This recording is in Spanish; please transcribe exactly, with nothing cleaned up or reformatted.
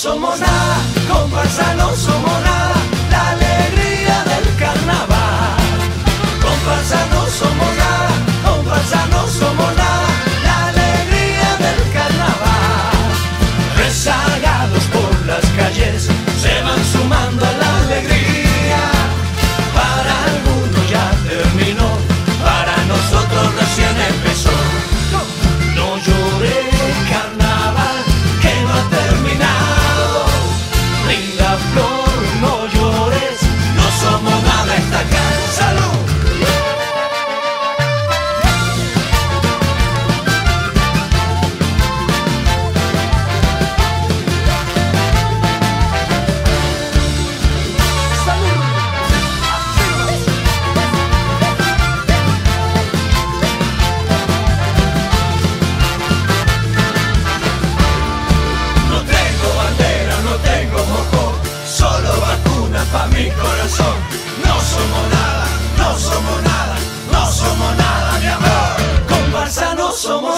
somos nada, comparsa no somos nada, la alegría del carnaval. Comparsa no somos nada, comparsa no somos nada, la alegría del carnaval. Rezagados por las calles, se van sumando a la alegría. Para algunos ya terminó, para nosotros recién empezó. No llores, carnaval, que no ha terminado. Linda flor, no llores, no somos nada esta acá. ¡Salud! Pa' mi corazón, no somos nada, no somos nada, no somos nada, mi amor. Comparsa no somos